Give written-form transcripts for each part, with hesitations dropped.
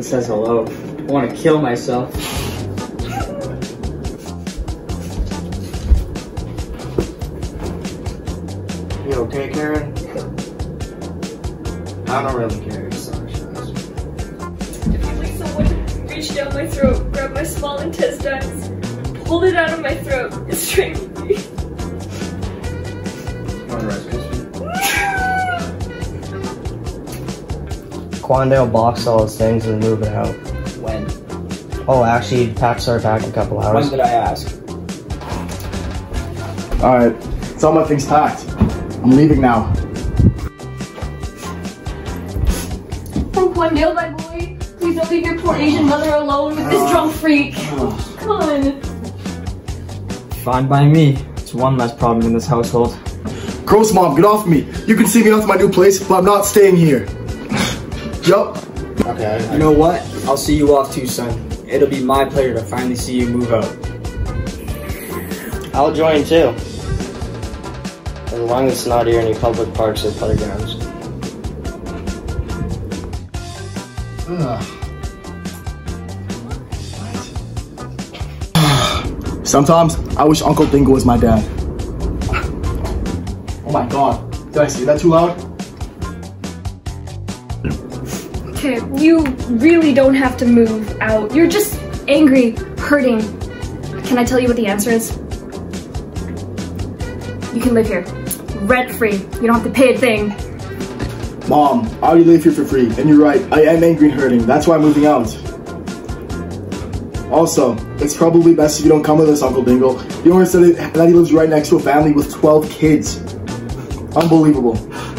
even says hello. I want to kill myself. You okay, Karen? I don't really care. Sorry. Like someone reached down my throat, grabbed my small intestines, pulled it out of my throat, and strangled me. Quandale boxed all his things and moving out. When? Oh, actually, packs are back in a couple hours. When did I ask? Alright, it's all my things packed. I'm leaving now. From Quandale, my boy. Please don't leave your poor Asian mother alone with this drunk freak. Come on. Fine by me. It's one less problem in this household. Gross mom, get off me. You can see me off my new place, but I'm not staying here. Yup. Okay. You know what? I'll see you off too, son. It'll be my pleasure to finally see you move out. I'll join too. As long as it's not near any public parks or playgrounds. Sometimes, I wish Uncle Dingle was my dad. Oh my god. Did I say that too loud? Okay, you really don't have to move out. You're just angry, hurting. Can I tell you what the answer is? You can live here, rent-free. You don't have to pay a thing. Mom, I already live here for free, and you're right, I am angry and hurting. That's why I'm moving out. Also, it's probably best if you don't come with us, Uncle Dingle. You don't understand that he lives right next to a family with 12 kids. Unbelievable.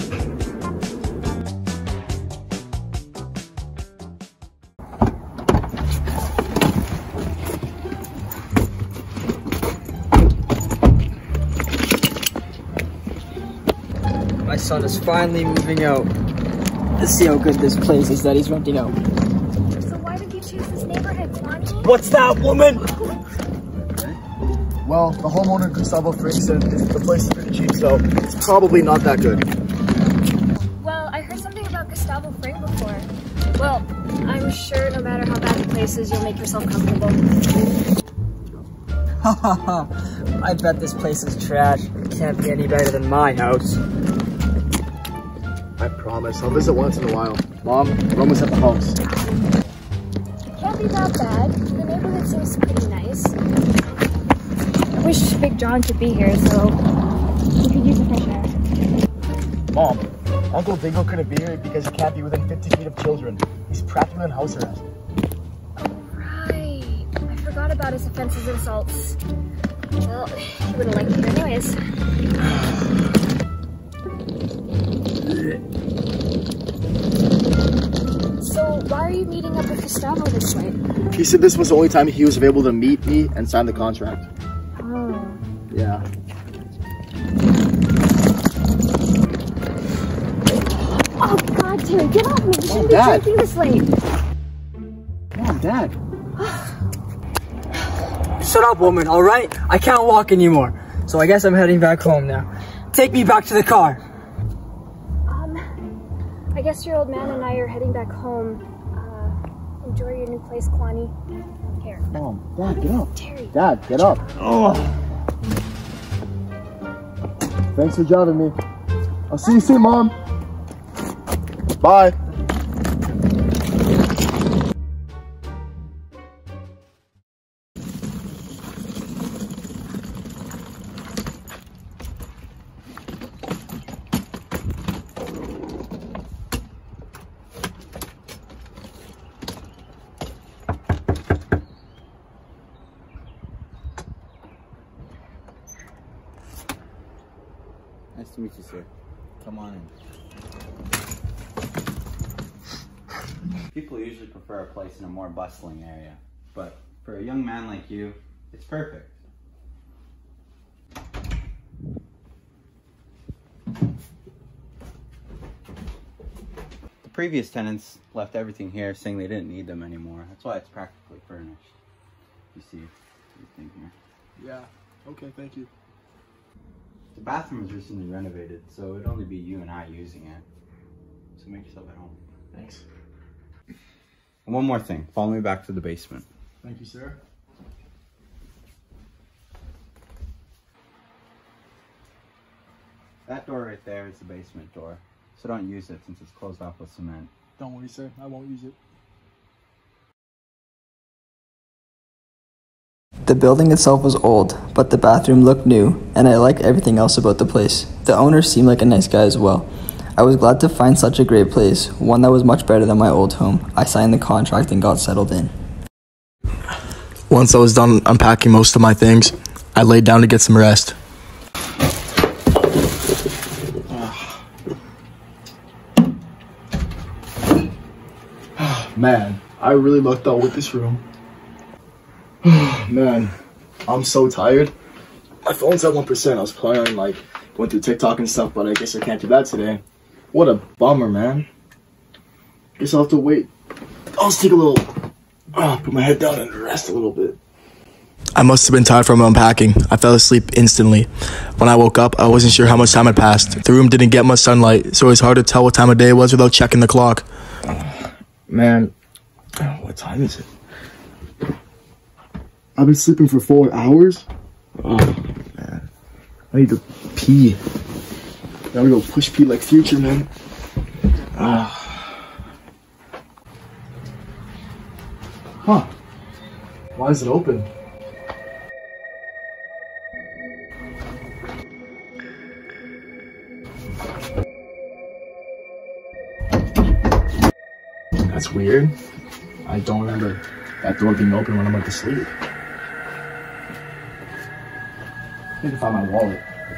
My son is finally moving out. Let's see how good this place is that he's renting out. So why did you choose this neighborhood, Kwani? What's that, woman? Well, the homeowner, Gustavo Frink, said the place is pretty cheap, so it's probably not that good. Well, I heard something about Gustavo Fring before. Well, I'm sure no matter how bad the place is, you'll make yourself comfortable. I bet this place is trash. It can't be any better than my house. I promise, I'll visit once in a while. Mom, we're almost at the house. It can't be that bad. The neighborhood seems pretty nice. I wish Big John could be here, so we could use the fresh air. Mom, Uncle Dingle couldn't be here because he can't be within 50 feet of children. He's practically on house arrest. Oh, right. I forgot about his offenses and assaults. Well, he wouldn't like it here anyways. So, why are you meeting up with Gustavo this way? He said this was the only time he was able to meet me and sign the contract. Oh. Yeah. Oh, God, Terry, get off me. You shouldn't be Dad. drinking this late. Mom, Dad. Shut up, woman, alright? I can't walk anymore. So I guess I'm heading back home now. Take me back to the car. I guess your old man and I are heading back home. Enjoy your new place, Kwani. Here. Mom, Dad, get up. Terry. Dad, get up. Oh. Thanks for driving me. I'll see you soon, Mom. Bye. Nice to meet you, sir. Come on in. People usually prefer a place in a more bustling area, but for a young man like you, it's perfect. The previous tenants left everything here saying they didn't need them anymore. That's why it's practically furnished. You see everything here. Yeah, okay, thank you. The bathroom was recently renovated, so it'd only be you and I using it. So make yourself at home. Thanks. And one more thing. Follow me back to the basement. Thank you, sir. That door right there is the basement door. So don't use it since it's closed off with cement. Don't worry, sir. I won't use it. The building itself was old, but the bathroom looked new, and I liked everything else about the place. The owner seemed like a nice guy as well. I was glad to find such a great place, one that was much better than my old home. I signed the contract and got settled in. Once I was done unpacking most of my things, I laid down to get some rest. Man, I really lucked out with this room. Man, I'm so tired. My phone's at 1%. I was planning on like going through TikTok and stuff, but I guess I can't do that today. What a bummer, man. Guess I'll have to wait. I'll just take a little, put my head down and rest a little bit. I must have been tired from unpacking. I fell asleep instantly. When I woke up, I wasn't sure how much time had passed. The room didn't get much sunlight, so it was hard to tell what time of day it was without checking the clock. Man, what time is it? I've been sleeping for 4 hours? Oh, man. I need to pee. Gotta go push pee like Future, man. Huh. Why is it open? That's weird. I don't remember that door being open when I went to sleep. I need to find my wallet.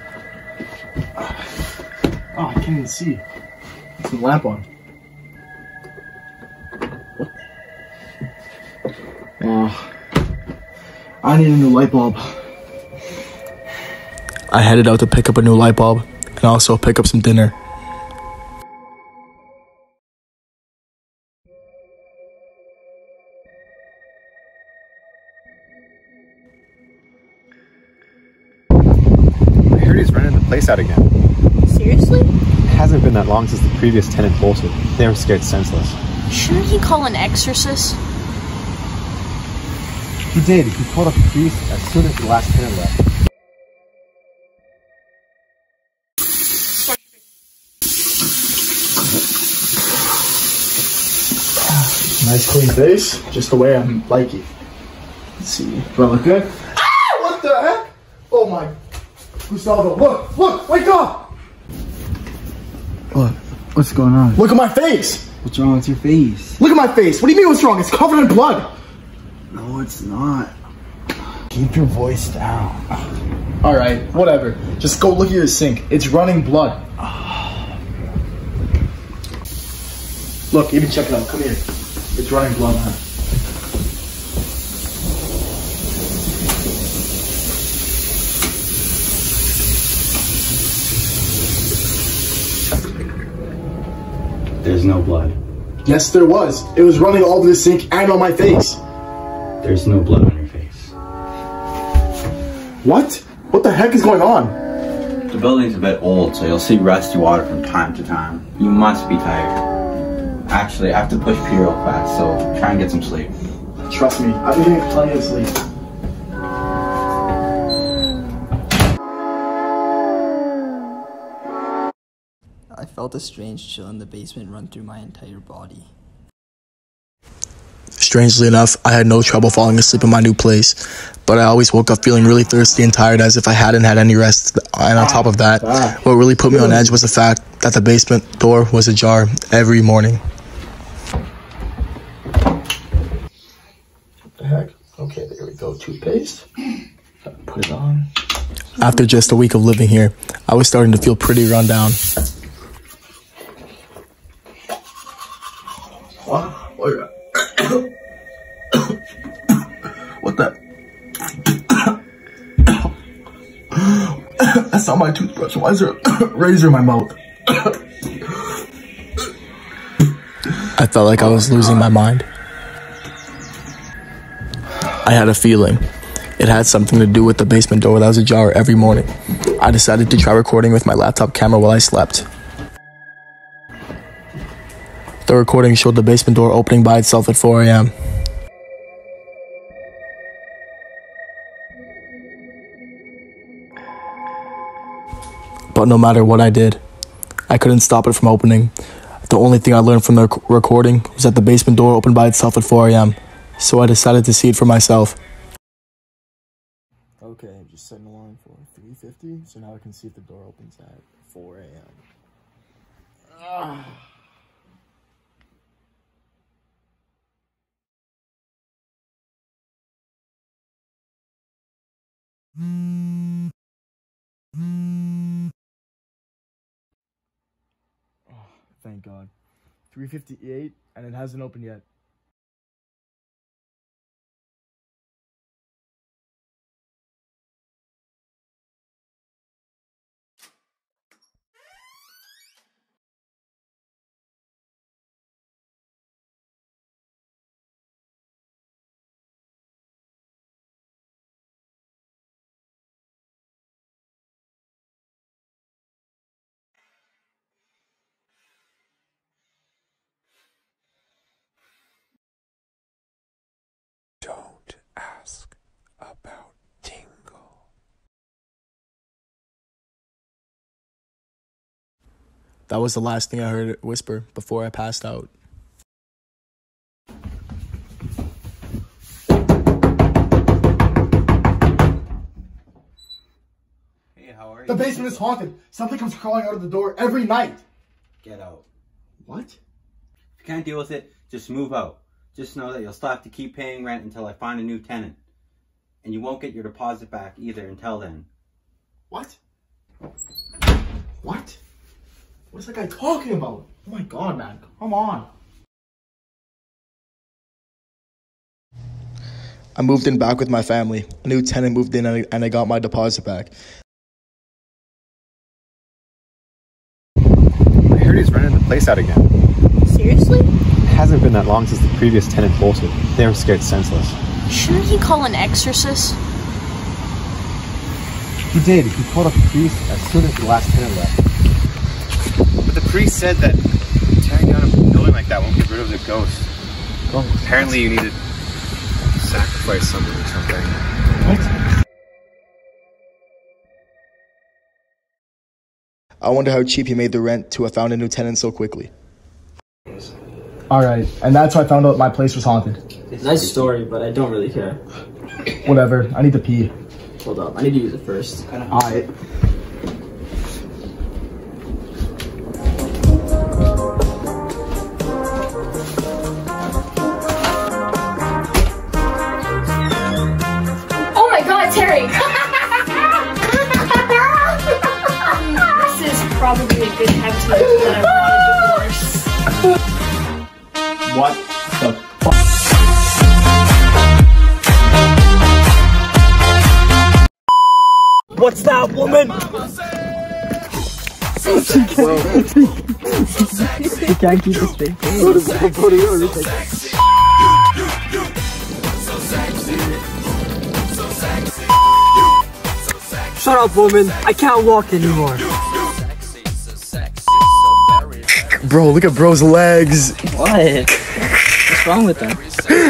Oh, I can't even see. It's the lamp on. What? Oh, I need a new light bulb. I headed out to pick up a new light bulb and also pick up some dinner. I heard he's renting the place out again. Seriously? It hasn't been that long since the previous tenant bolted. They were scared senseless. Shouldn't he call an exorcist? He did. He called a priest as soon as the last tenant left. Nice clean face, just the way I like it. Let's see. Do I look good? Ah! What the heck? Oh my. Gustavo, look, wake up! What? What's going on? Look at my face! What's wrong with your face? Look at my face! What do you mean what's wrong? It's covered in blood! No, it's not. Keep your voice down. Alright, whatever. Just go look at your sink. It's running blood. Look, even check it out. Come here. It's running blood, huh? There's no blood. Yes, there was. It was running all over the sink and on my face. There's no blood on your face. What? What the heck is going on? The building's a bit old, so you'll see rusty water from time to time. You must be tired. Actually, I have to push pee real fast, so try and get some sleep. Trust me, I've been getting plenty of sleep. I felt a strange chill in the basement run through my entire body. Strangely enough, I had no trouble falling asleep in my new place, but I always woke up feeling really thirsty and tired as if I hadn't had any rest. And on top of that, what really put me on edge was the fact that the basement door was ajar every morning. What the heck? Okay, there we go. Toothpaste. Put it on. After just a week of living here, I was starting to feel pretty run down. What? What the? That's not my toothbrush. Why is there a razor in my mouth? I felt like I was losing my mind. I had a feeling. It had something to do with the basement door that was ajar every morning. I decided to try recording with my laptop camera while I slept. The recording showed the basement door opening by itself at 4 a.m. But no matter what I did, I couldn't stop it from opening. The only thing I learned from the recording was that the basement door opened by itself at 4 a.m. So I decided to see it for myself. Okay, I'm just setting an alarm for 3:50, so now I can see if the door opens at 4 a.m. Thank God. 3:58 and it hasn't opened yet. Don't ask about Dingle. That was the last thing I heard it whisper before I passed out. Hey, how are you? The basement is haunted. Something comes crawling out of the door every night. Get out. What? If you can't deal with it, just move out. Just know that you'll still have to keep paying rent until I find a new tenant. And you won't get your deposit back either until then. What? What? What is that guy talking about? Oh my God, man. Come on. I moved in back with my family. A new tenant moved in and I got my deposit back. I heard he's renting the place out again. Seriously? It hasn't been that long since the previous tenant bolted. They were scared senseless. Shouldn't he call an exorcist? He did. He called up a priest as soon as the last tenant left. But the priest said that tearing down a building like that won't get rid of the ghost. Apparently you need to sacrifice something or something. What? I wonder how cheap he made the rent to have found a new tenant so quickly. Alright, and that's how I found out my place was haunted. Nice story, but I don't really care. Whatever, I need to pee. Hold up, I need to use it first. Alright. Oh my God, Terry! This is probably a good time to know that I want a divorce. What the fuck? What's that, woman? He can't keep a straight face. Shut up, woman. I can't walk anymore. Bro, look at bro's legs. What? What's wrong with them?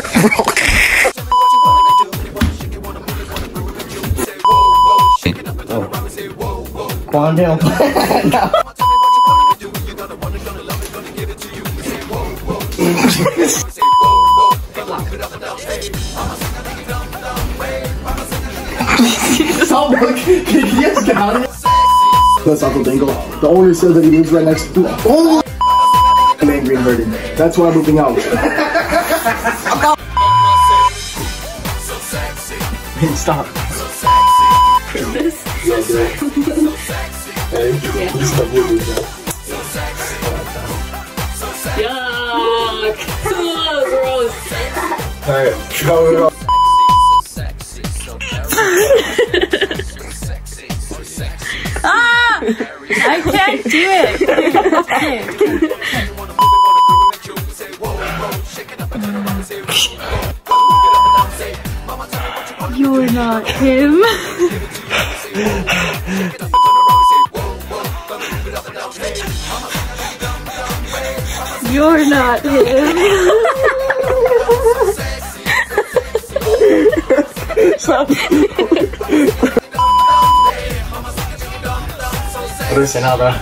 Calm down. Stop looking. Yes, get out of here. That's Uncle Dingle. The owner said that he lives right next to. Oh! I'm angry and hurting. That's why I'm moving out. Hey, stop. This? Yeah, do it. Hey, Yeah. stop moving now. Yuck! Oh, gross. Alright, go. Ah! I can't do it. You're not him. You're not him. Listen out, bro.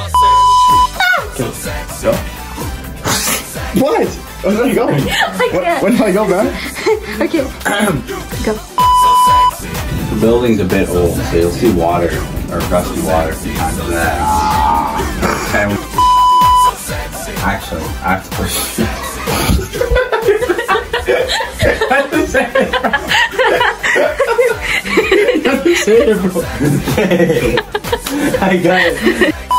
Go. What? Where did I go? Where did I go, bro? Okay. Go. The building's a bit old, so you'll see water, or rusty water from time to time. And actually, I have to push. I got it.